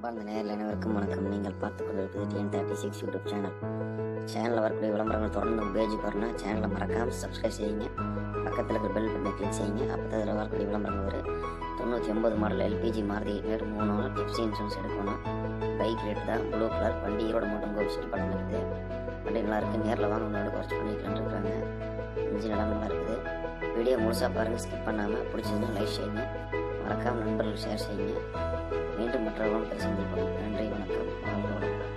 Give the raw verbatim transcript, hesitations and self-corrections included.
அன்பார்ந்த நேயர்கள் அனைவருக்கும் வணக்கம். நீங்கள் பார்த்துக் கொண்டிருப்பது TN thirty six YouTube channel. சேனலில் வரக்கூடிய விளம்பரங்கள் தொடர்ந்து உங்கள் பேஜுக்கு வரணும். சேனலை மறக்காமல் சப்ஸ்கிரைப் செய்யுங்க. பக்கத்தில் இருக்கிற பெல் பட்டனை கிளிக் செய்யுங்க. அப்போ தான் அதில் வரக்கூடிய விளம்பரங்கள் வரும். தொண்ணூற்றி ஒம்பது மாடல் எல்பிஜி மாருதி ரேட் மூணு டிப்ஸி இன்சூரன்ஸ் எடுக்கணும். பைக் ரேட் தான் ப்ளூ கலர் வண்டி ஈரோடு மட்டும் கோவில் சிட்டி பட்டம் இருக்குது. வண்டி நல்லா இருக்குது. நேரில் வாங்க உங்களோட குறைச்சி பண்ணிக்கலான்னு இருக்கிறாங்க. இன்ஜின் எல்லாம் நல்லா இருக்குது. வீடியோ முழுசாக பாருங்கள், ஸ்கிப் பண்ணாமல். பிடிச்சிருந்தா லைக் செய்யுங்க. மறக்காமல் நண்பர்கள் ஷேர் செய்யுங்க. மீண்டும் மற்றவர்களும் சந்திப்போம். நன்றி, வணக்கம்.